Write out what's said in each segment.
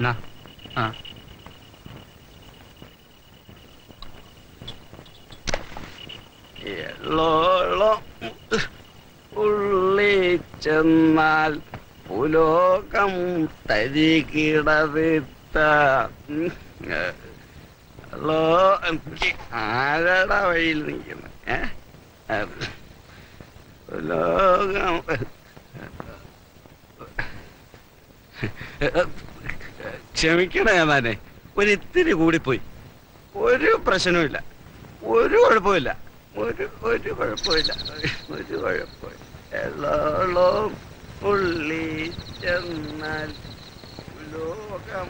ഉള്ളി ചെന്നാൽ പുലോകം തരികിടവിത്ത ആരടാ വഴിയിൽ നിൽക്കുന്നു? പുലോകം ക്ഷമിക്കണേ ഞാനെ, ഒരിത്തിരി കൂടിപ്പോയി. ഒരു പ്രശ്നവുമില്ല, ഒരു കുഴപ്പമില്ല, ഒരു കുഴപ്പമില്ല, ഒരു കുഴപ്പമില്ല. ഉള്ളി ചെന്നാൽ ലോകം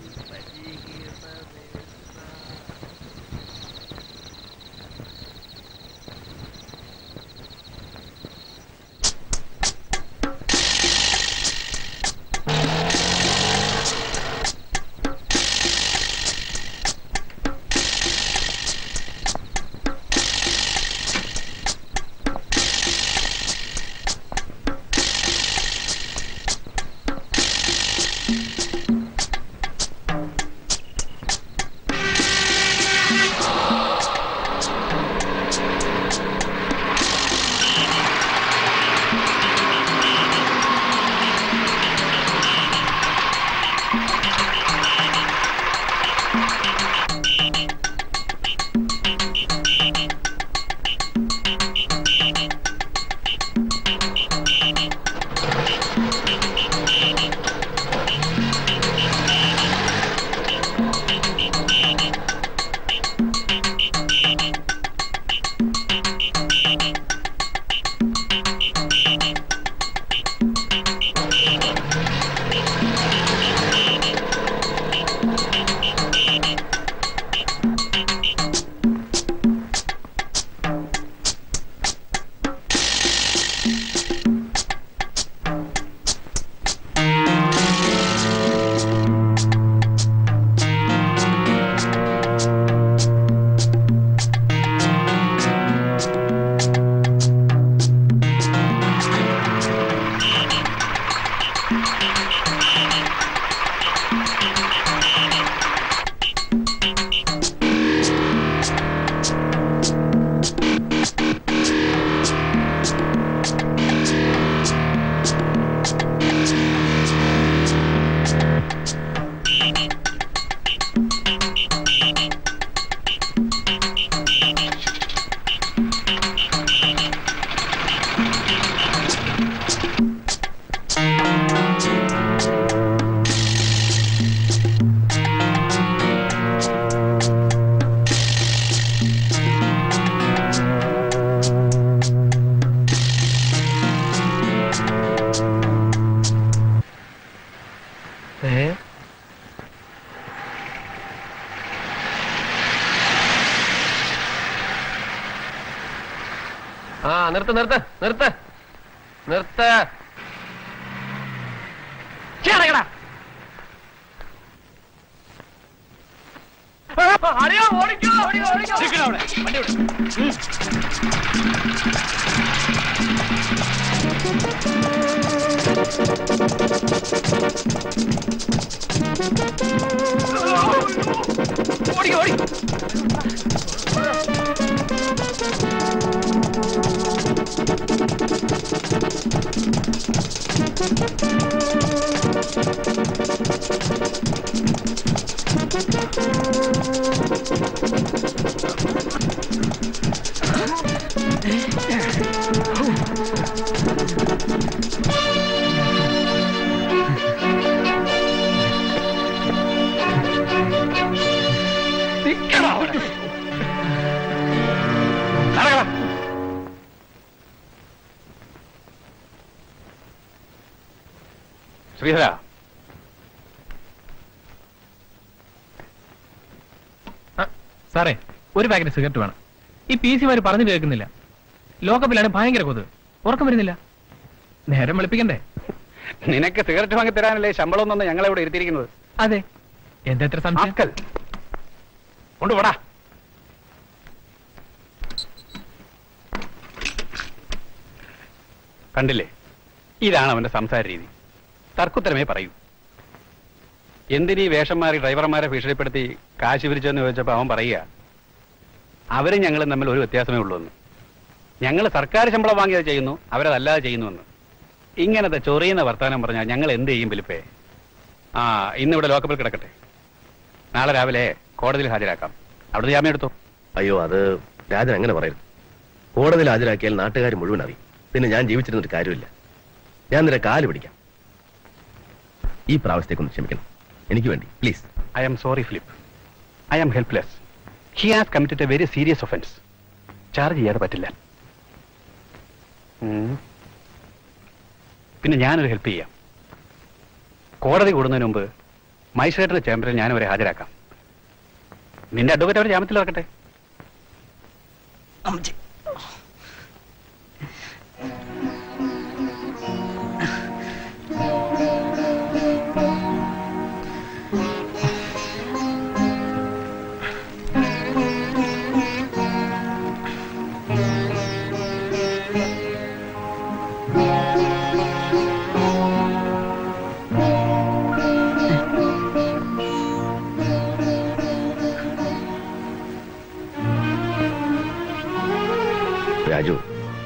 നിർത്ത് നിർത്ത് നിർത്ത് നിർത്ത്. ഓടി ഓടി ശ്രീധര, സാറേ ഒരു പാക്കറ്റ് സിഗരറ്റ് വേണം. ഈ പി സിമാര് പറഞ്ഞു കേൾക്കുന്നില്ല. ലോക്കപ്പിലാണ് ഭയങ്കര കൊതുക്. ഉറക്കം വരുന്നില്ല. നേരം വെളുപ്പിക്കണ്ടേ? നിനക്ക് സിഗരറ്റ് വാങ്ങി തരാനല്ലേ ശമ്പളം ഒന്നും ഞങ്ങളെ ഇവിടെ ഇരുത്തിയിരിക്കുന്നത്? അതെ. എന്താ എത്ര സംശയം? കൊണ്ടുപോടാ. കണ്ടില്ലേ, ഇതാണ് അവന്റെ സംസാര രീതി. തർക്കുത്തരമേ പറയൂ. എന്തിനീ വേഷം മാറി ഡ്രൈവർമാരെ ഭീഷണിപ്പെടുത്തി കാശ് പിരിച്ചെന്ന് ചോദിച്ചപ്പോൾ അവൻ പറയുക അവരും ഞങ്ങളും തമ്മിൽ ഒരു വ്യത്യാസമേ ഉള്ളൂ എന്ന്. ഞങ്ങൾ സർക്കാർ ശമ്പളം വാങ്ങിയത് ചെയ്യുന്നു, അവരതല്ലാതെ ചെയ്യുന്നുവെന്ന്. ഇങ്ങനത്തെ ചൊറിയുന്ന വർത്താനം പറഞ്ഞാൽ ഞങ്ങൾ എന്ത് ചെയ്യും ഫിലിപ്പേ? ഇന്നിവിടെ ലോക്കപ്പിൽ കിടക്കട്ടെ, നാളെ രാവിലെ കോടതിയിൽ ഹാജരാക്കാം. അവിടുന്ന് ജാമ്യം എടുത്തോ. അയ്യോ, അത് രാജൻ അങ്ങനെ പറയരുത്. കോടതിയിൽ ഹാജരാക്കിയാൽ നാട്ടുകാർ മുഴുവൻ അറിയും. പിന്നെ ഞാൻ ജീവിച്ചിരുന്നിട്ട് കാര്യമില്ല. ഞാൻ നിന്റെ കാല് പിടിക്കാം. ഈ പ്രാവശ്യത്തേക്കൊന്ന് ക്ഷമിക്കണം, എനിക്ക് വേണ്ടി please. I am sorry Philip, I am helpless. He has committed a very serious offence. Charge ചെയ്യാതെ പറ്റില്ല. പിന്നെ ഞാനൊരു ഹെൽപ്പ് ചെയ്യാം. കോടതി കൂടുന്നതിന് മുമ്പ് മജിസ്ട്രേറ്റിന്റെ ചേംബറിൽ ഞാൻ അവരെ ഹാജരാക്കാം. നിന്റെ അഡ്വക്കേറ്റ് അവർ ജാമ്യത്തിൽ ഇറക്കട്ടെ. രാജു,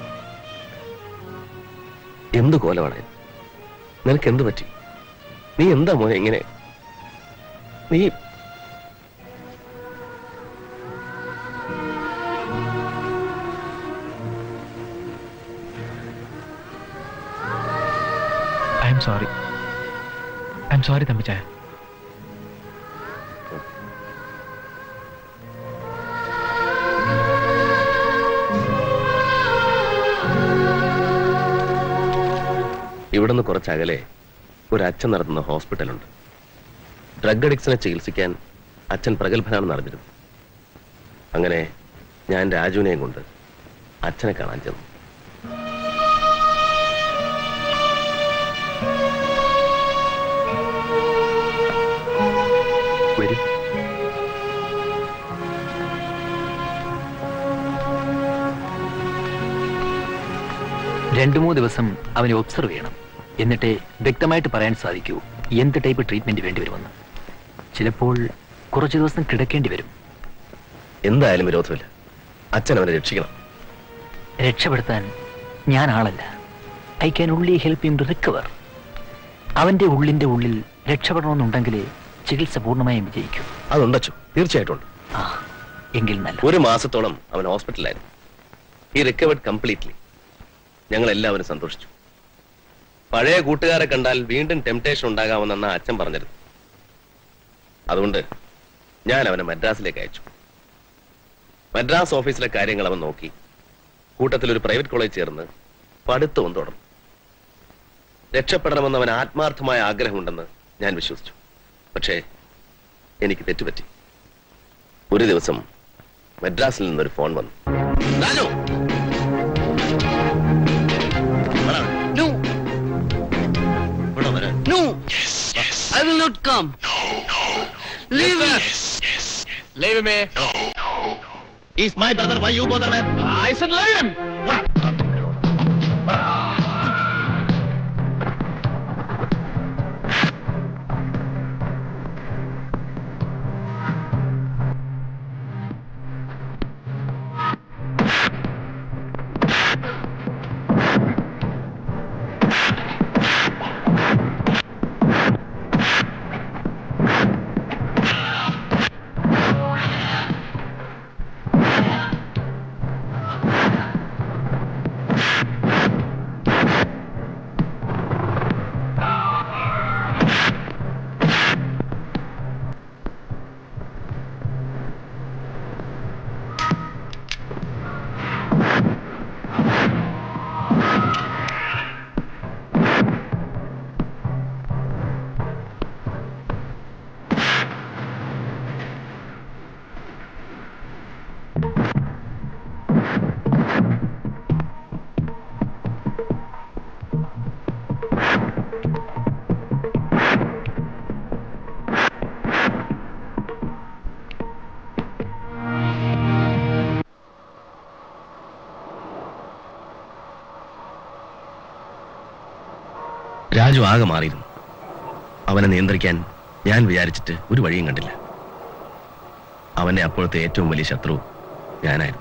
എന്ത് കോലമാണ്? നിനക്ക് എന്ത് പറ്റി? നീ എന്താ മോനെ ഇങ്ങനെ? നീ ഐ എം സോറി തമ്പിച്ചായ. ഇവിടുന്ന് കുറച്ചകലെ ഒരു അച്ഛൻ നടത്തുന്ന ഹോസ്പിറ്റലുണ്ട്. ഡ്രഗ് അഡിക്ട്സിനെ ചികിത്സിക്കാൻ അച്ഛൻ പ്രഗത്ഭനാണെന്ന് അറിഞ്ഞിരുന്നു. അങ്ങനെ ഞാൻ രാജുവിനെയും കൊണ്ട് അച്ഛനെ കാണാൻ ചെന്നു. വരും. രണ്ടു മൂന്ന് ദിവസം അവനെ ഒബ്സർവ് ചെയ്യണം. എന്നിട്ട് വ്യക്തമായിട്ട് പറയാൻ സാധിക്കൂ എന്ത് ടൈപ്പ് ട്രീറ്റ്മെന്റ് വേണ്ടിവരുമെന്ന്. ചിലപ്പോൾ കുറച്ചു ദിവസം കിടക്കേണ്ടി വരും. എന്തായാലും വിരോധമില്ല. അച്ഛൻ അവനെ രക്ഷിക്കണം. രക്ഷപ്പെടുത്താൻ ഞാൻ ആളല്ല. I can only help him to recover. അവന്റെ ഉള്ളിൽ രക്ഷപ്പെടണമെന്നുണ്ടെങ്കിൽ ചികിത്സ പൂർണ്ണമായും വിജയിക്കും. അതുണ്ടോ? തീർച്ചയായിട്ടും ഉണ്ട്. എങ്കിൽ നല്ല. ഒരു മാസത്തോളം അവൻ ഹോസ്പിറ്റലായിരുന്നു. ഈ റിക്കവർഡ് കംപ്ലീറ്റ്ലി. ഞങ്ങൾ എല്ലാവരും സന്തോഷിച്ചു. പഴയ കൂട്ടുകാരെ കണ്ടാൽ വീണ്ടും ടെംപ്ടേഷൻ ഉണ്ടാകാമെന്നാണ് അച്ഛൻ പറഞ്ഞിരുന്നു. അതുകൊണ്ട് ഞാൻ അവനെ മദ്രാസിലേക്ക് അയച്ചു. മദ്രാസ് ഓഫീസിലെ കാര്യങ്ങൾ അവൻ നോക്കി. കൂട്ടത്തിൽ ഒരു പ്രൈവറ്റ് കോളേജ് ചേർന്ന് പഠിത്തവും തുടർന്നു. രക്ഷപ്പെടണമെന്ന് അവൻ ആത്മാർത്ഥമായ ആഗ്രഹമുണ്ടെന്ന് ഞാൻ വിശ്വസിച്ചു. പക്ഷേ എനിക്ക് തെറ്റുപറ്റി. ഒരു ദിവസം മദ്രാസിൽ നിന്നൊരു ഫോൺ വന്നു. No, I will not come. Leave me. Leave me. He's my brother. Why you bother, man? I said leave him. Raju ആകെ മാറിയിരുന്നു. അവനെ നിയന്ത്രിക്കാൻ ഞാൻ വിചാരിച്ചിട്ട് ഒരു വഴിയും കണ്ടില്ല. അവന്റെ അപ്പോഴത്തെ ഏറ്റവും വലിയ ശത്രു ഞാനായിരുന്നു.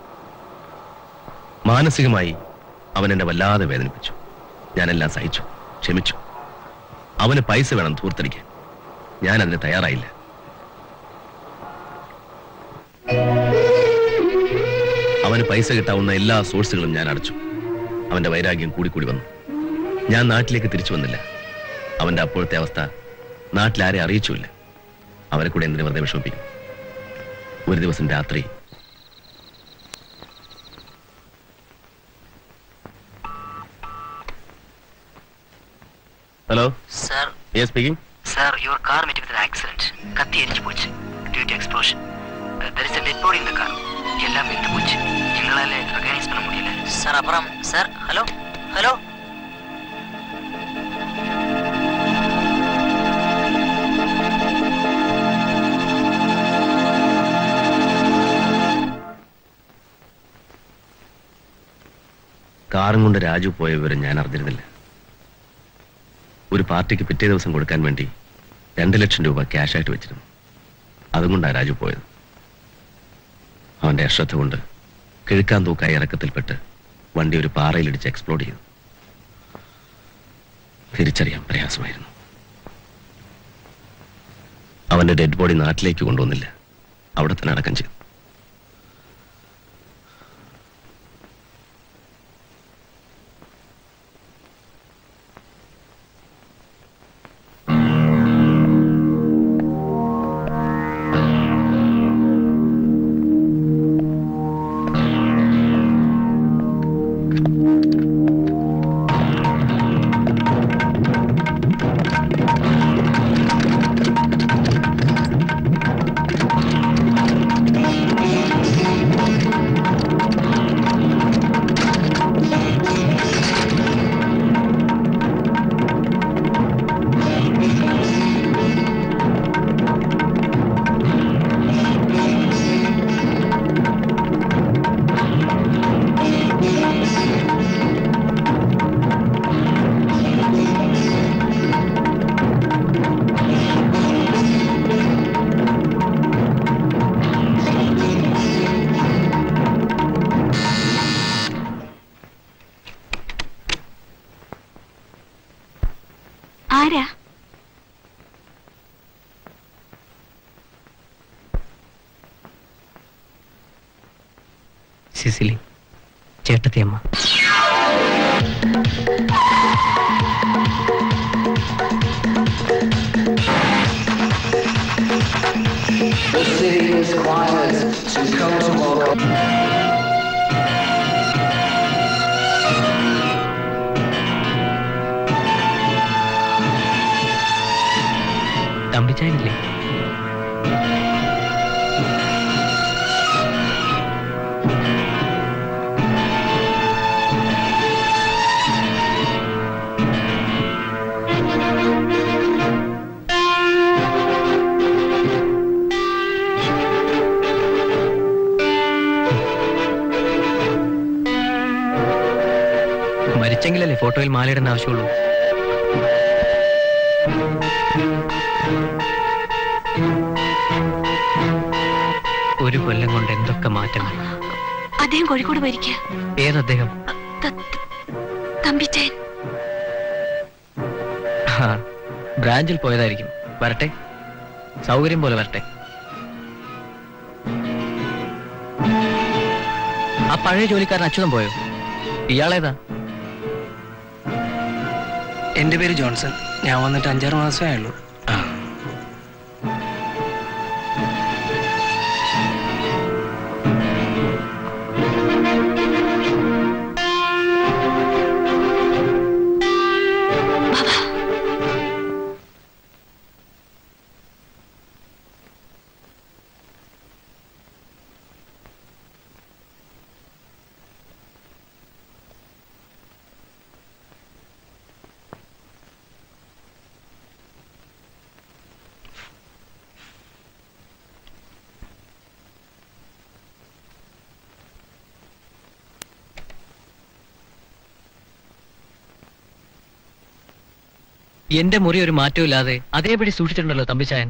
മാനസികമായി അവൻ എന്നെ വല്ലാതെ വേദനിപ്പിച്ചു. ഞാനെല്ലാം സഹിച്ചു, ക്ഷമിച്ചു. അവന് പൈസ വേണം ധൂർത്തടിക്കാൻ. ഞാൻ അതിന് തയ്യാറായില്ല. അവന് പൈസ കിട്ടാവുന്ന എല്ലാ സോഴ്സുകളും ഞാൻ അടച്ചു. അവന്റെ വൈരാഗ്യം കൂടിക്കൂടി വന്നു. ഞാൻ നാട്ടിലേക്ക് തിരിച്ചു വന്നില്ല. അവന്റെ അപ്പോഴത്തെ അവസ്ഥ നാട്ടിലാരെ അറിയിച്ചുമില്ല. അവരെ കൂടെ എന്തിനു വെറുതെ വിഷമിപ്പിക്കും. ഒരു ദിവസം രാത്രി hello sir. Yes speaking. Sir, your car met with an accident. കത്തി എരിഞ്ഞു പോச்சு. Due to explosion. There is a dead body in the car. എല്ലാം വെന്തു പോச்சு. எங்களால recognize பண்ண முடியல. Sir, அப்புறம் sir, hello? Hello? കാറും കൊണ്ട് രാജു പോയ വിവരം ഞാൻ അറിഞ്ഞിരുന്നില്ല. ഒരു പാർട്ടിക്ക് പിറ്റേ ദിവസം കൊടുക്കാൻ വേണ്ടി 2 ലക്ഷം രൂപ ക്യാഷായിട്ട് വെച്ചിരുന്നു. അതുകൊണ്ടാണ് രാജു പോയത്. അവന്റെ അശ്രദ്ധ കൊണ്ട് കിഴുക്കാൻ തൂക്കായ ഇറക്കത്തിൽപ്പെട്ട് വണ്ടി ഒരു പാറയിലിടിച്ച് എക്സ്പ്ലോഡ് ചെയ്തു. തിരിച്ചറിയാൻ പ്രയാസമായിരുന്നു. അവന്റെ ഡെഡ് ബോഡി നാട്ടിലേക്ക് കൊണ്ടുവന്നില്ല. അവിടെ തന്നെ അടക്കം ചെയ്തു. ആരാ? Cicily, ചേട്ടത്തിയമ്മ. The city is quiet to come to welcome. തമ്പിച്ചാനില്ലേ? മരിച്ചെങ്കിലല്ലേ ഫോട്ടോയിൽ മാലയിടേണ്ട ആവശ്യമുള്ളൂ. ഒരു കൊല്ലം കൊണ്ട് എന്തൊക്കെ മാറ്റങ്ങൾ. അദ്ദേഹം കോഴിക്കോട് പോയിരിക്കുക. ഏതദ്ദേഹം? തമ്പിച്ചേൻ. ബ്രാഞ്ചിൽ പോയതായിരിക്കും. വരട്ടെ, സൗകര്യം പോലെ വരട്ടെ. ആ പഴയ ജോലിക്കാരൻ അച്യുതൻ പോയോ? ഇയാളേതാ? എന്റെ പേര് ജോൺസൺ. ഞാൻ വന്നിട്ട് 5-6 മാസമേ ആയുള്ളൂ. എന്റെ മുറി ഒരു മാറ്റവും ഇല്ലാതെ അതേപടി സൂക്ഷിച്ചിട്ടുണ്ടല്ലോ തമ്പിച്ചായൻ.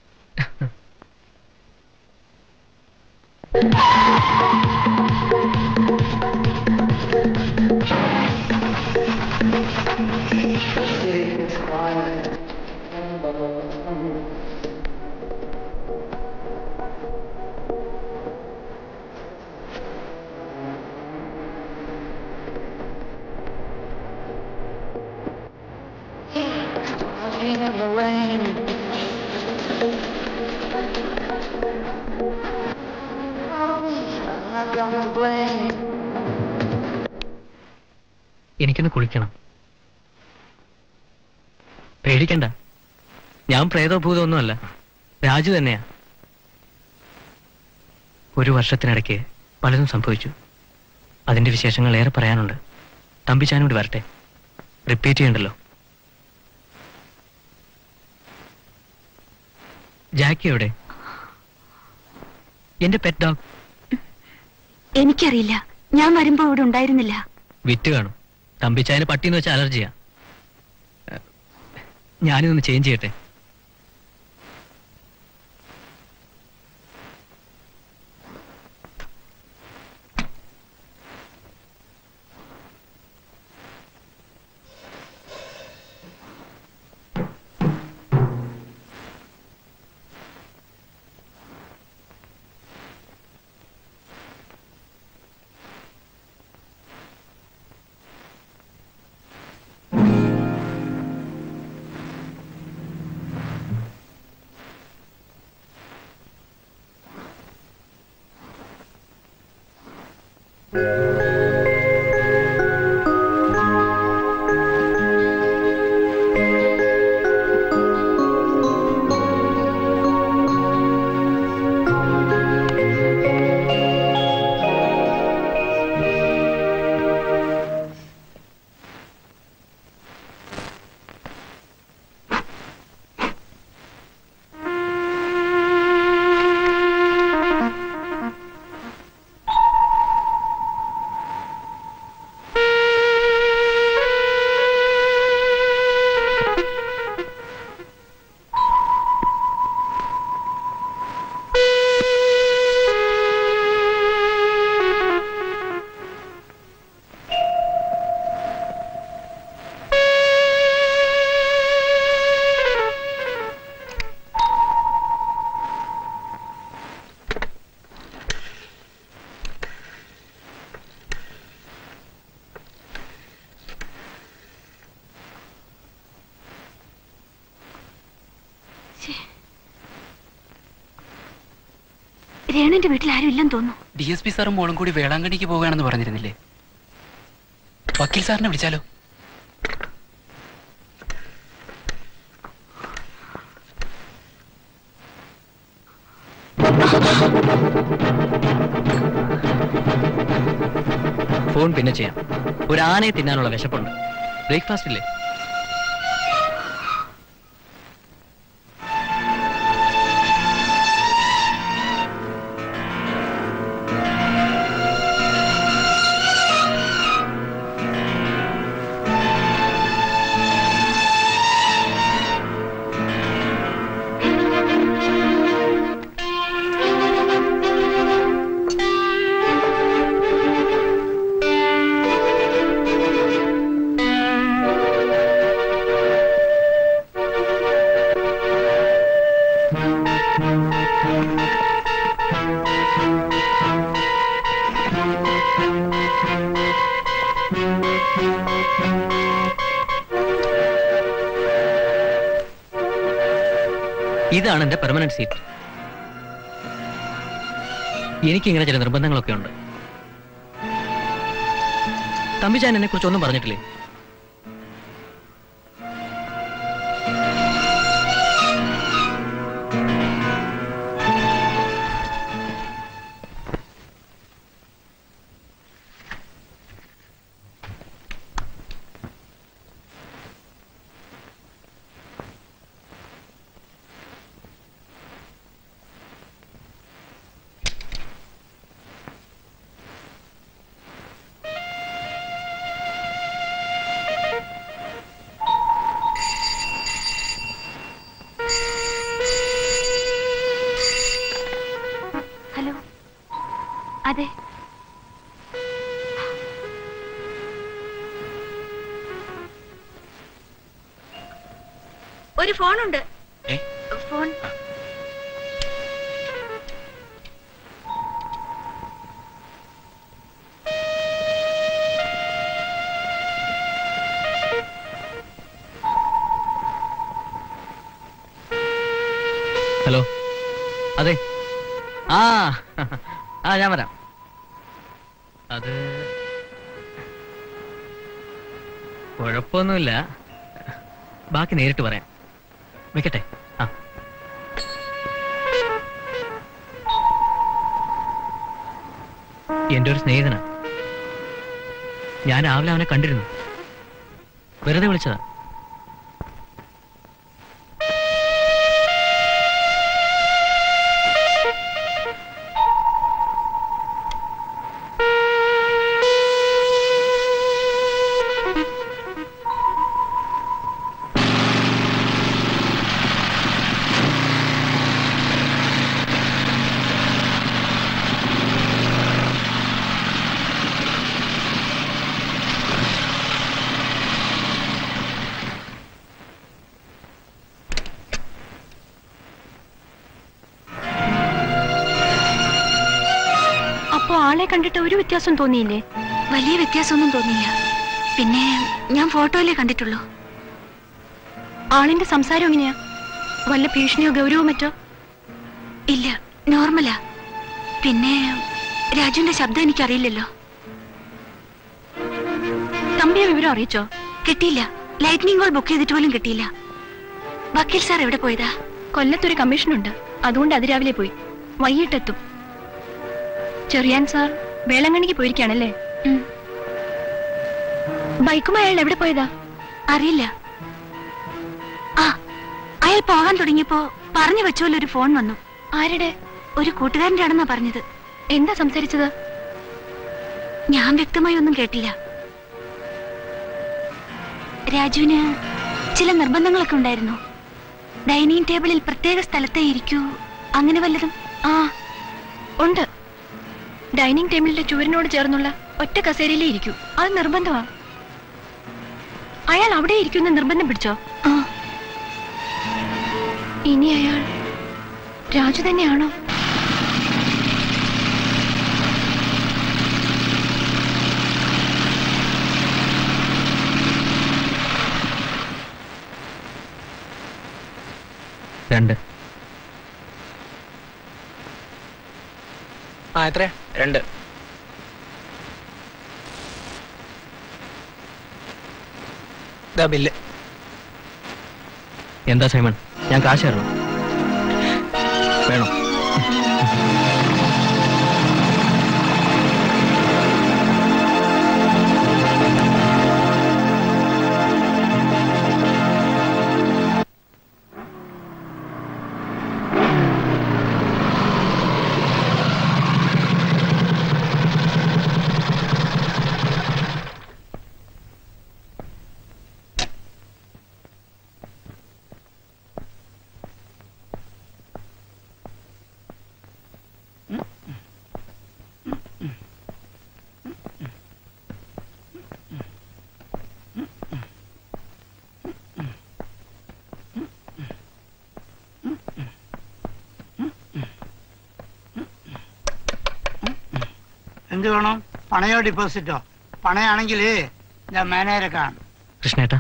എനിക്കൊന്ന് കുളിക്കണം. പേടിക്കണ്ട, ഞാൻ പ്രേതഭൂതമൊന്നുമല്ല, രാജു തന്നെയാ. ഒരു വർഷത്തിനിടയ്ക്ക് പലതും സംഭവിച്ചു. അതിന്റെ വിശേഷങ്ങൾ ഏറെ പറയാനുണ്ട്. തമ്പിച്ചാനോട് വരട്ടെ, റിപ്പീറ്റ് ചെയ്യണ്ടല്ലോ. ജാക്കി എവിടെ? എന്റെ പെറ്റ് ഡോഗ്. എനിക്കറിയില്ല, ഞാൻ വരുമ്പോ ഇവിടെ ഉണ്ടായിരുന്നില്ല. വിറ്റ് കാണും. തമ്പിച്ചായന് പട്ടിന്ന് വെച്ച അലർജിയാ. ഞാനിതൊന്ന് ചേഞ്ച് ചെയ്യട്ടെ. രേണുവിന്റെ വീട്ടിൽ ആരും ഇല്ലെന്ന് തോന്നുന്നു. DSP സാറും മോളും കൂടി വേളാങ്കണ്ണിക്ക് പോവുകയാണെന്ന് പറഞ്ഞിരുന്നില്ലേ? വക്കീൽ സാറിനെ വിളിച്ചാലോ? ഫോൺ പിന്നെ ചെയ്യാം. ഒരു ആനയെ തിന്നാനുള്ള വിശപ്പുണ്ട്. ബ്രേക്ക്ഫാസ്റ്റ് ഇല്ലേ? ഇതാണ് എന്റെ പെർമനന്റ് സീറ്റ്. എനിക്കിങ്ങനെ ചില നിർബന്ധങ്ങളൊക്കെ ഉണ്ട്. തമ്പിച്ചാൻ എന്നെ കുറിച്ച് ഒന്നും പറഞ്ഞിട്ടില്ലേ? അതെ. ഒരു ഫോണുണ്ട്. ഫോൺ. ഹലോ, അതെ. ഞാൻ വരാം. അത് കുഴപ്പമൊന്നുമില്ല, ബാക്കി നേരിട്ട് പറയാം. വെക്കട്ടെ. എന്റെ ഒരു സ്നേഹിതനാ. ഞാൻ രാവിലെ അവനെ കണ്ടിരുന്നു, വെറുതെ വിളിച്ചതാ. ആളെ കണ്ടിട്ട് ഒരു വ്യത്യാസം തോന്നിയില്ലേ? വലിയ വ്യത്യാസമൊന്നും തോന്നിയില്ല. പിന്നെ ഞാൻ ഫോട്ടോയിലേ കണ്ടിട്ടുള്ളൂ. ആളിന്റെ സംസാരം എങ്ങനെയാ? വല്ല ഭീഷണിയോ ഗൗരവോ മറ്റോ? ഇല്ല, നോർമലാ. പിന്നെ രാജുവിന്റെ ശബ്ദം എനിക്കറിയില്ലല്ലോ. തമ്പിയെ വിവരം അറിയിച്ചോ? കിട്ടിയില്ല. ലൈറ്റ്നിങ് കോൾ ബുക്ക് ചെയ്തിട്ട് പോലും കിട്ടിയില്ല. വക്കീൽ സാർ എവിടെ പോയതാ? കൊല്ലത്തൊരു കമ്മീഷനുണ്ട്, അതുകൊണ്ട് അതിരാവിലെ പോയി. വൈകിട്ടെത്തും. ചെറിയാൻ സാർ വേളങ്കണ്ണിക്ക് പോയിരിക്കാണല്ലേ? ബൈക്കുമായി അയാൾ എവിടെ പോയതാ? അറിയില്ല. അയാൾ പോകാൻ തുടങ്ങിയപ്പോ പറഞ്ഞു വെച്ചോലെ ഒരു ഫോൺ വന്നു. ആരുടെ? ഒരു കൂട്ടുകാരന്റെ ആണെന്നാ പറഞ്ഞത്. എന്താ സംസാരിച്ചത്? ഞാൻ വ്യക്തമായി ഒന്നും കേട്ടില്ല. രാജുവിന് ചില നിർബന്ധങ്ങളൊക്കെ ഉണ്ടായിരുന്നു. ഡൈനിങ് ടേബിളിൽ പ്രത്യേക സ്ഥലത്തേ ഇരിക്കൂ, അങ്ങനെ വല്ലതും? ഉണ്ട്. ഡൈനിങ് ടേബിളിന്റെ ചുവരിനോട് ചേർന്നുള്ള ഒറ്റ കസേരയിലേ ഇരിക്കൂ, അത് നിർബന്ധമാണ്. അയാൾ അവിടെ ഇരിക്കുന്ന നിർബന്ധം പിടിച്ചോ? ഇനി അയാൾ രാജു തന്നെയാണോ? രണ്ട്. എത്ര? 2. ബില്ല്. എന്താ സൈമൺ, ഞാൻ കാശ് തരണം. വേണോ? എന്ത് വേണം? പണയോ ഡിപ്പോസിറ്റോ? പണയാണെങ്കിൽ ഞാൻ മാനേജരെ കാണും. കൃഷ്ണേട്ടാ,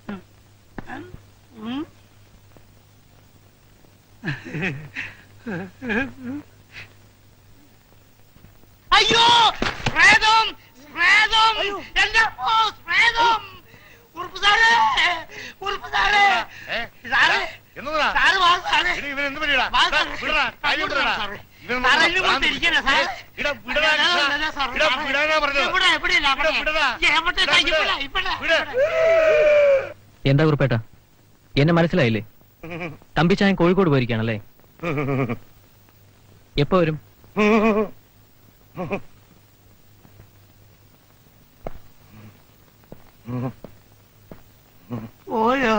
അയ്യോ പ്രേതം, പ്രേതം, എന്റെ പ്രേതം! ഉറുപ്പ് സാറേ, ഉറുപ്പ് സാറേ, സാറേ, സാറ് വാ സാറേ, എന്താ കുറുപ്പേട്ടാ, എന്നെ മനസ്സിലായില്ലേ? തമ്പിച്ചായൻ കോഴിക്കോട് പോയിരിക്കാണല്ലേ? എപ്പോ വരും? ഓയോ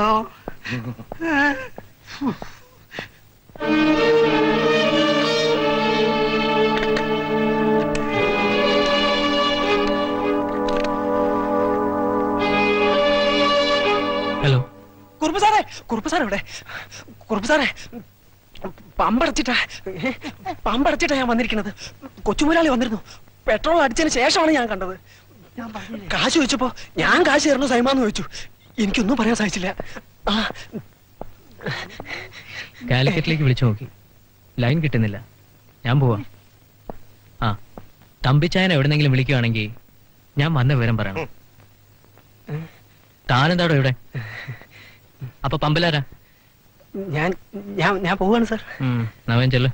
കുറുപ്പ് സാറേ ഇവിടെ. കുറുപ്പ് സാറേ, പമ്പടച്ചിട്ടാ ഞാൻ വന്നിരിക്കുന്നത്. കൊച്ചുമുതലാളി വന്നിരുന്നു. പെട്രോൾ അടിച്ചതിന് ശേഷമാണ് ഞാൻ കണ്ടത്. കാശ് ചോദിച്ചപ്പോ ഞാൻ കാശ് തരുന്നു സൈമാന്ന് ചോദിച്ചു. എനിക്കൊന്നും പറയാൻ സാധിച്ചില്ല. കാലിക്കറ്റിലേക്ക് വിളിച്ചു നോക്കി, ലൈൻ കിട്ടുന്നില്ല. ഞാൻ പോവാ. ആ, തമ്പിച്ചായനെ എവിടെന്നെങ്കിലും വിളിക്കുവാണെങ്കിൽ ഞാൻ വന്ന വിവരം പറയണം. താനെന്താടോ ഇവിടെ? അപ്പൊ പമ്പിലാരാ? ഞാൻ പോവാണ് സാർ. നവൻ ചെല്ല്.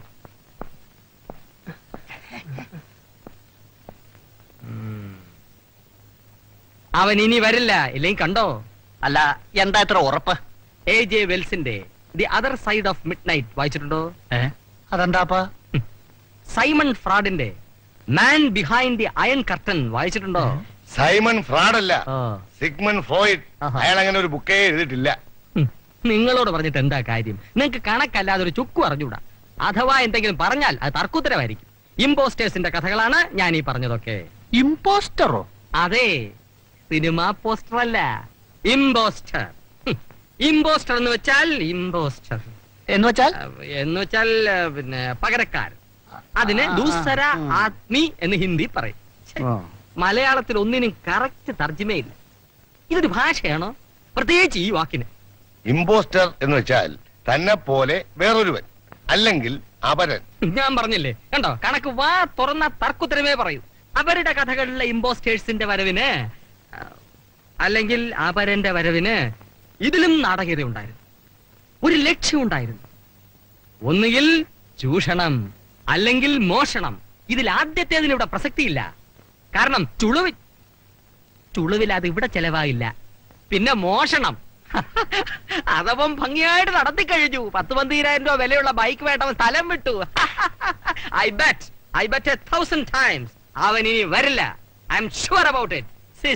അവൻ ഇനി വരില്ല, ഇല്ലെങ്കിൽ കണ്ടോ? അല്ല, എന്താ ഇത്ര ഉറപ്പ്? A.J. വെൽസിന്റെ the other side of midnight വായിച്ചിട്ടുണ്ടോ? അതെന്താപ്പാ? സൈമൺ ഫ്രാഡിന്റെ man behind the iron curtain വായിച്ചിട്ടുണ്ടോ? സൈമൺ ഫ്രാഡ് അല്ല, സിഗ്മണ്ട് ഫ്രോയിഡ്. അയാൾ അങ്ങനെ ഒരു ബുക്കേ എഴുതിയിട്ടില്ല. നിങ്ങളോട് പറഞ്ഞിട്ട് എന്താ കാര്യം? നിങ്ങൾക്ക് കണക്കല്ലാതെ ഒരു ചുക്കു അറിഞ്ഞൂടാ. അഥവാ എന്തെങ്കിലും പറഞ്ഞാൽ അത് തർക്കുത്തരമായിരിക്കും. ഇമ്പോസ്റ്റേഴ്സിന്റെ കഥകളാണ് ഞാൻ ഈ പറഞ്ഞതൊക്കെ. ഇമ്പോസ്റ്ററോ? അതെ, സിനിമാ പോസ്റ്റർ അല്ല, ഇമ്പോസ്റ്റർ. ഇമ്പോസ്റ്റർ എന്ന് വെച്ചാൽ ഇമ്പോസ്റ്റർ എന്ന് വെച്ചാൽ പിന്നെ പകരക്കാരൻ. അതിന് ദൂസര ആത്മി എന്ന് ഹിന്ദി പറയും. മലയാളത്തിൽ ഒന്നിനും കറക്റ്റ് തർജ്ജിമയില്ല. ഇതൊരു ഭാഷയാണോ? പ്രത്യേകിച്ച് ഈ വാക്കിന്. ഇമ്പോസ്റ്റർ എന്ന് വെച്ചാൽ തന്നെ പോലെ വേറൊരുവൻ, അല്ലെങ്കിൽ അപരൻ. ഞാൻ പറഞ്ഞില്ലേ, കണ്ടോ? കണക്ക് വാ തുറന്ന തർക്കുത്തരമേ പറയൂ. അവരുടെ കഥകളിലെ ഇമ്പോസ്റ്റേഴ്സിന്റെ വരവിന്, അല്ലെങ്കിൽ അപരന്റെ വരവിന് ഇതിലും നാടകീയത ഉണ്ടായിരുന്നു. ഒരു ലക്ഷ്യം ഉണ്ടായിരുന്നു. ഒന്നുകിൽ ചൂഷണം, അല്ലെങ്കിൽ മോഷണം. ഇതിൽ ആദ്യത്തേതിന് ഇവിടെ പ്രസക്തിയില്ല. കാരണം ചുളുവിൽ അത് ഇവിടെ ചെലവായില്ല. പിന്നെ മോഷണം അതവൻ ഭംഗിയായിട്ട് നടത്തി കഴിഞ്ഞു. 10,000 രൂപ വിലയുള്ള ബൈക്ക് വേണ്ടവൻ സ്ഥലം വിട്ടു. I bet 1,000 times അവൻ ഇനി വരില്ല. I am sure about it.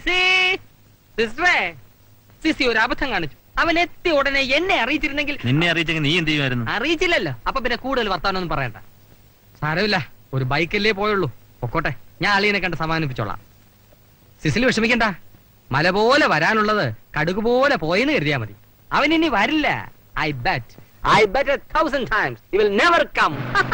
സിസി ഒരു അബദ്ധം കാണിച്ചു. അവൻ എത്തി ഉടനെ എന്നെ അറിയിച്ചിരുന്നെങ്കിൽ. നിന്നെ അറിയിച്ചെങ്കിൽ നീ എന്ത് ചെയ്യുമായിരുന്നു? അറിയിച്ചില്ലല്ലോ, അപ്പൊ പിന്നെ കൂടുതൽ വർത്താനൊന്നും പറയണ്ട. സാരമില്ല, ഒരു ബൈക്കല്ലേ പോയുള്ളൂ, പൊക്കോട്ടെ. ഞാൻ അളിയനെ കണ്ട് സമാധാനിപ്പിച്ചോളാം. സിസിൽ വിഷമിക്കണ്ട. മല പോലെ വരാനുള്ളത് കടുക് പോലെ പോയെന്ന് കരുതിയാ മതി. അവൻ ഇനി വരില്ല. I bet 1,000 times he will never come.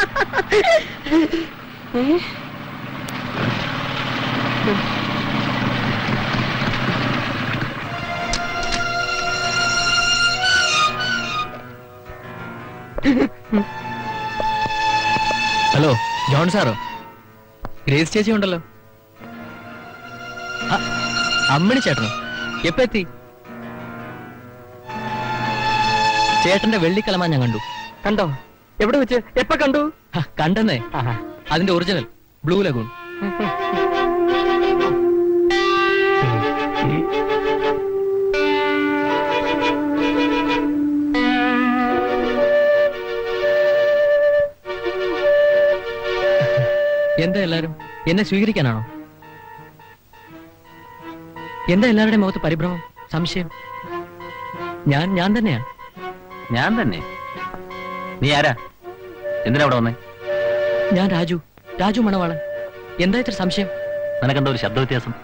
Hello, John സാറോ? ഗ്രേസ് ചേച്ചി ഉണ്ടല്ലോ. അമ്മിണി ചേട്ടനോ? എപ്പ എത്തി? ചേട്ടന്റെ വെള്ളിക്കലമാ ഞാൻ കണ്ടു. കണ്ടോ? എവിടെ വെച്ച്? എപ്പ കണ്ടു? കണ്ടെന്നേ, അതിന്റെ ഒറിജിനൽ ബ്ലൂ ലഗൂൺ. എന്താ എല്ലാരും എന്നെ സ്വീകരിക്കാനാണോ? എന്താ എല്ലാവരുടെയും മുഖത്ത് പരിഭ്രമം, സംശയം? ഞാൻ തന്നെയാ. ഞാൻ തന്നെ? നീ ആരാ? എന്തിനാ അവിടെ വന്നേ? ഞാൻ രാജു മണവാളൻ. എന്താ ഇത്ര സംശയം? നിനക്കെന്താ ഒരു ശബ്ദ വ്യത്യാസം?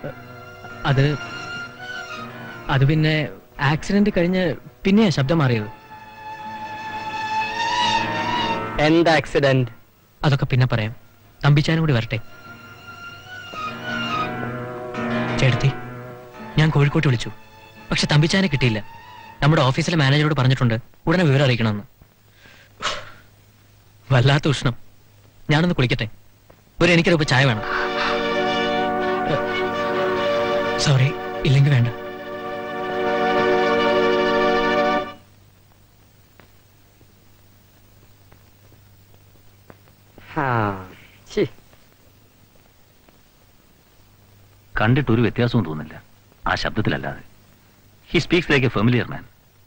അത് പിന്നെ ആക്സിഡന്റ് കഴിഞ്ഞ് പിന്നെയാ ശബ്ദം മാറിയത്. എന്താ ആക്സിഡന്റ്? അതൊക്കെ പിന്നെ പറയാം. തമ്പിച്ചാനും കൂടി വരട്ടെ. ചേട്ടത്തി, ഞാൻ കോഴിക്കോട്ട് വിളിച്ചു, പക്ഷെ തമ്പിച്ചാനെ കിട്ടിയില്ല. നമ്മുടെ ഓഫീസിലെ മാനേജറോട് പറഞ്ഞിട്ടുണ്ട് ഉടനെ വിവരം അറിയിക്കണമെന്ന്. വല്ലാത്ത ഉഷ്ണം. ഞാനൊന്ന് കുളിക്കട്ടെ. എനിക്കൊരു ചായ വേണം. സോറി, ഇല്ലെങ്കിൽ വേണ്ട. കണ്ടിട്ട് ഒരു വ്യത്യാസവും തോന്നില്ല ആ ശബ്ദത്തിലല്ലാതെ. He speaks like a familiar man.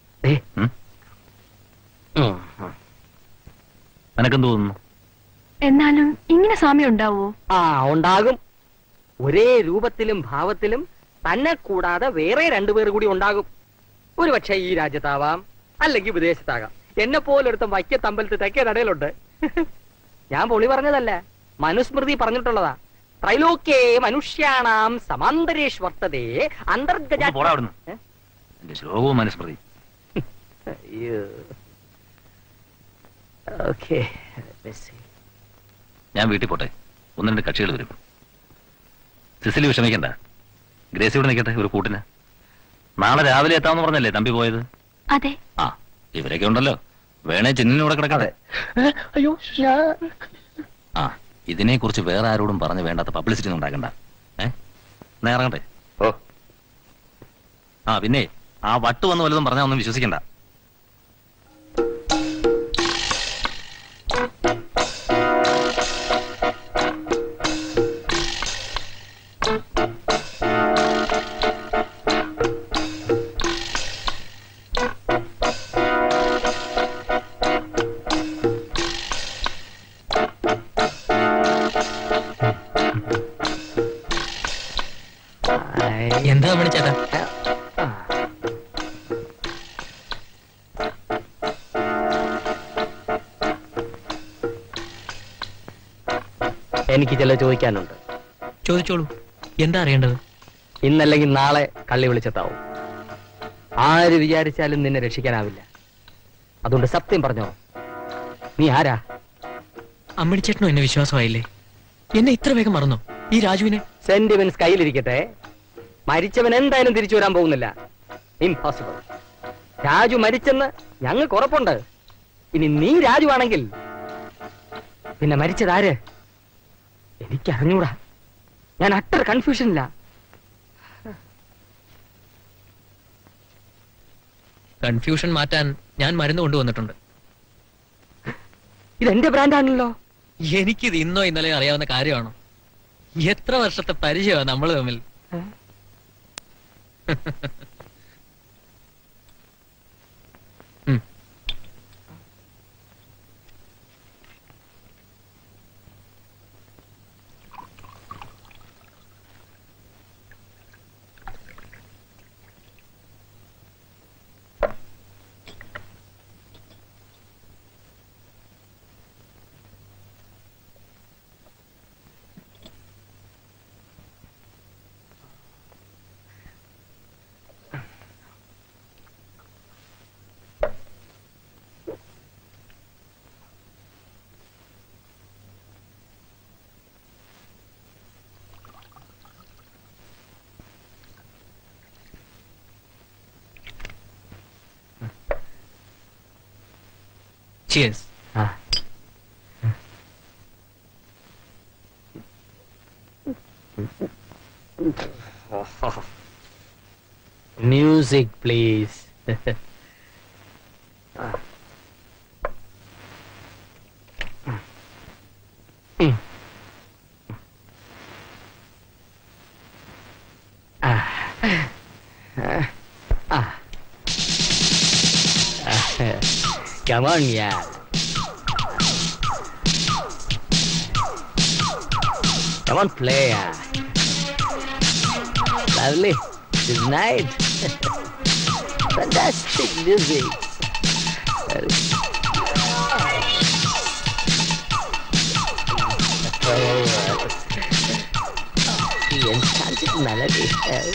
നിനക്കെന്ത് തോന്നുന്നു? എന്നാലും ഇങ്ങനെ സാമ്യം ഉണ്ടാവോ? ഉണ്ടാകും. ഒരേ രൂപത്തിലും ഭാവത്തിലും തന്നെ കൂടാതെ വേറെ രണ്ടുപേർ കൂടി ഉണ്ടാകും. ഒരുപക്ഷെ ഈ രാജ്യത്താവാം, അല്ലെങ്കിൽ വിദേശത്താകാം. എന്നെ പോലൊരുത്തം വൈക്കത്തമ്പലത്ത് തെക്കേ നടയിലുണ്ട്. ഞാൻ പൊളി പറഞ്ഞതല്ല, മനുസ്മൃതി പറഞ്ഞിട്ടുള്ളതാ. ത്രൈലോക്യേ മനുഷ്യാണാം സമാന്തരേഷ് വർത്തതേ അന്തർഗജ. ശ്ലോകവും മനുസ്മൃതി. ഞാൻ വീട്ടിൽ പോട്ടെ, 1-2 കക്ഷികൾ വരും. സിസിലി വിഷമിക്കണ്ട, ഗ്രേസി ഇവിടെ നിൽക്കട്ടെ ഒരു കൂട്ടിന്. നാളെ രാവിലെ എത്താമെന്ന് പറഞ്ഞല്ലേ തമ്പി പോയത്? അതെ. ആ, ഇവരൊക്കെ ഉണ്ടല്ലോ, വേണേ ചിന്നിനൂടെ കിടക്കട്ടെ. അയ്യോ, ആ, ഇതിനെ കുറിച്ച് വേറെ ആരോടും പറഞ്ഞ് വേണ്ടാത്ത പബ്ലിസിറ്റി ഒന്നും ഉണ്ടാക്കണ്ട. എന്നാ ഇറങ്ങട്ടെ. ഓ, ആ പിന്നെ ആ വട്ട് വന്ന് വല്ലതും പറഞ്ഞാൽ ഒന്നും വിശ്വസിക്കണ്ട. എന്താ വിളിച്ചേട്ടാ? എനിക്ക് ചില ചോദിക്കാനുണ്ട്. ചോദിച്ചോളൂ, എന്താ അറിയേണ്ടത്? ഇന്നല്ലെങ്കിൽ നാളെ കള്ളി വിളിച്ചെത്താവും. ആര് വിചാരിച്ചാലും നിന്നെ രക്ഷിക്കാനാവില്ല. അതുകൊണ്ട് സത്യം പറഞ്ഞോ, നീ ആരാ? അമ്മടിച്ചേട്ടനോ എന്നെ വിശ്വാസമായില്ലേ? എന്നെ ഇത്ര വേഗം മറന്നോ ഈ രാജുവിനെ? സെന്റിമെന്റ്സ് കയ്യിലിരിക്കട്ടെ, മരിച്ചവൻ എന്തായാലും തിരിച്ചു വരാൻ പോകുന്നില്ല. ഇംപോസിബിൾ. രാജു മരിച്ചെന്ന് ഞങ്ങൾക്ക് ഉറപ്പുണ്ട്. ഇനി നീ രാജു ആണെങ്കിൽ പിന്നെ മരിച്ചതാര്? എനിക്കറിഞ്ഞൂടാ. ഞാൻ അത്ര കൺഫ്യൂഷനില്ല. കൺഫ്യൂഷൻ മാറ്റാൻ ഞാൻ മരുന്ന് കൊണ്ടുവന്നിട്ടുണ്ട്. ഇതെന്റെ ബ്രാൻഡാണല്ലോ. എനിക്കിത് ഇന്നോ ഇന്നലെയോ അറിയാവുന്ന കാര്യമാണോ? എത്ര വർഷത്തെ പരിചയമാണ് നമ്മൾ തമ്മിൽ. Cheers. Music, please. Come on, yeah. Come on, play, yeah. Lovely. Good night. Fantastic music. The enchanted melody.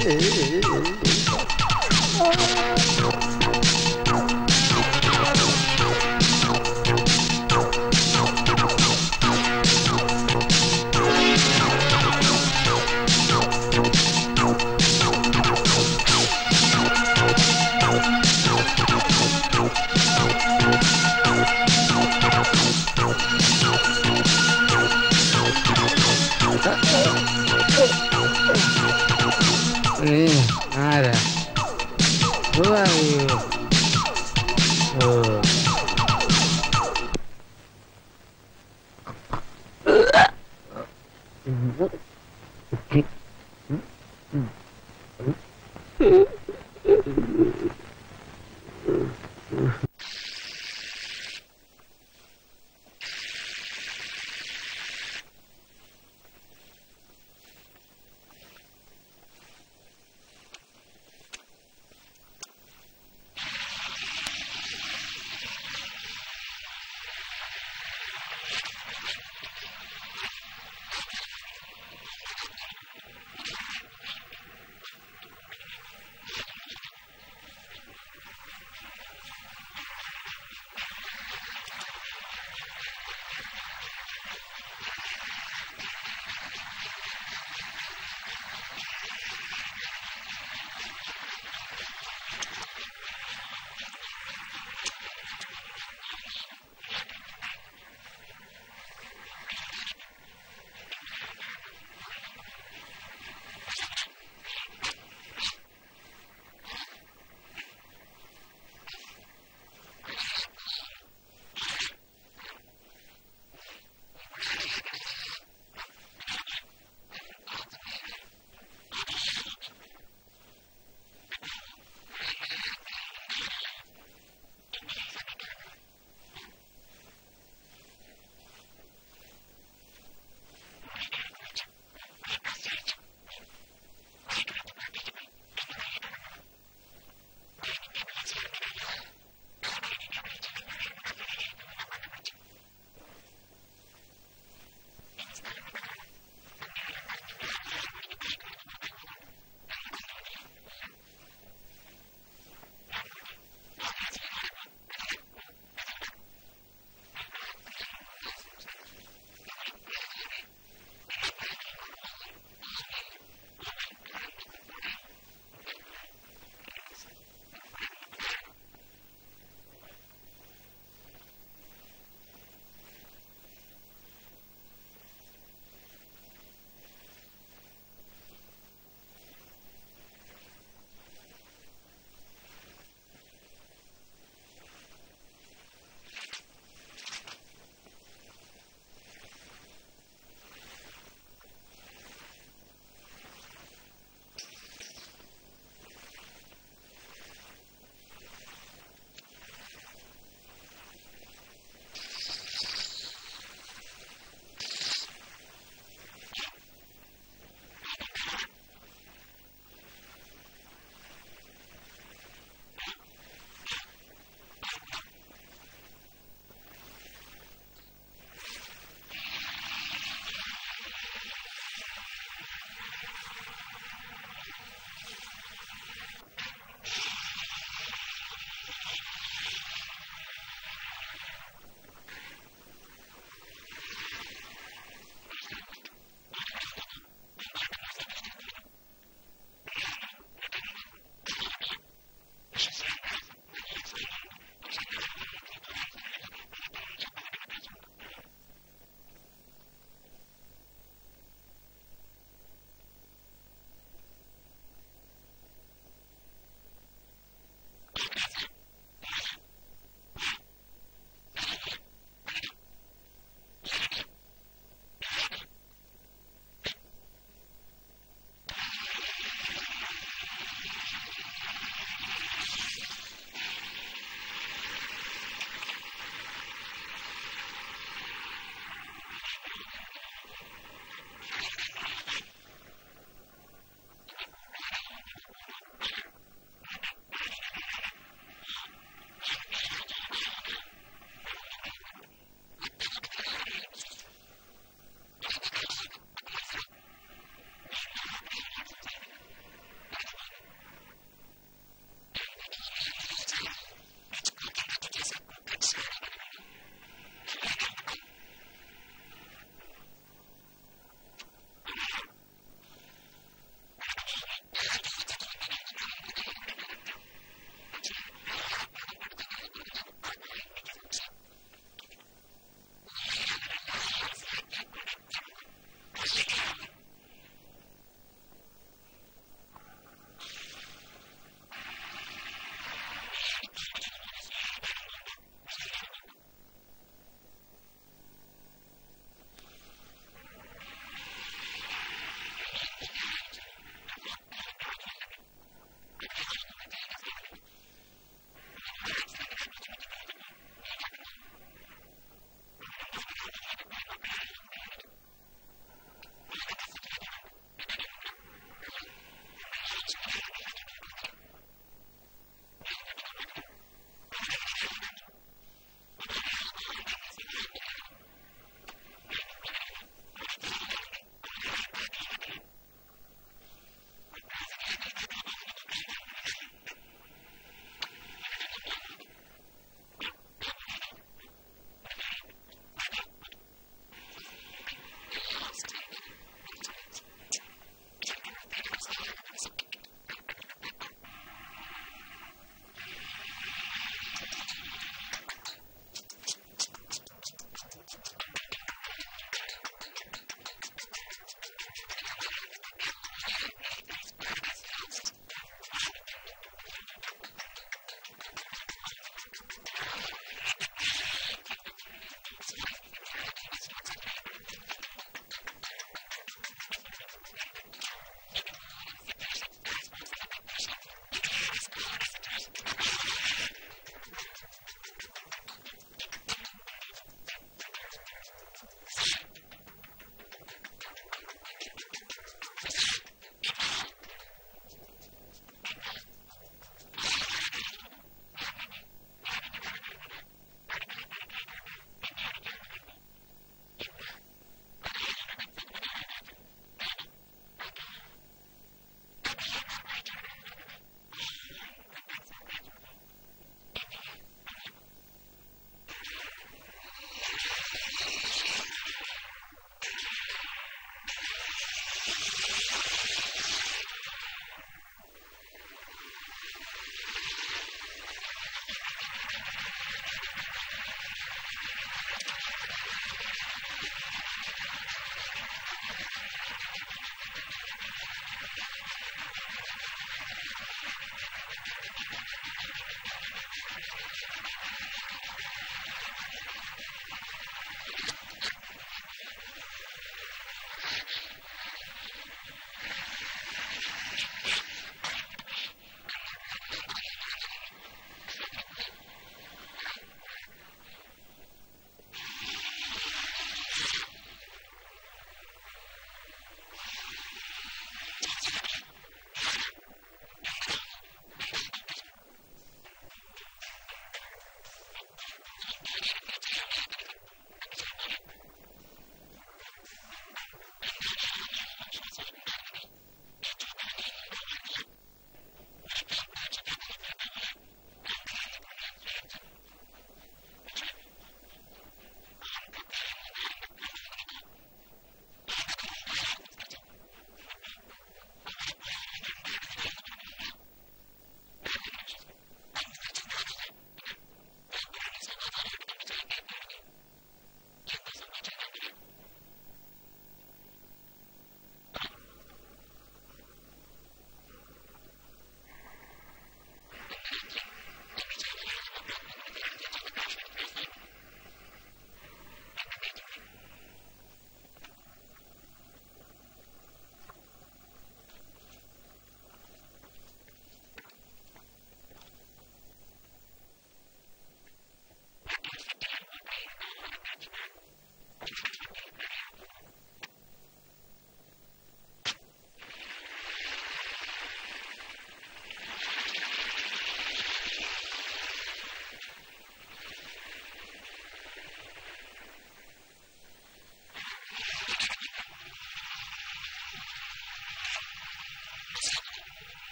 ആരാ? Who are you?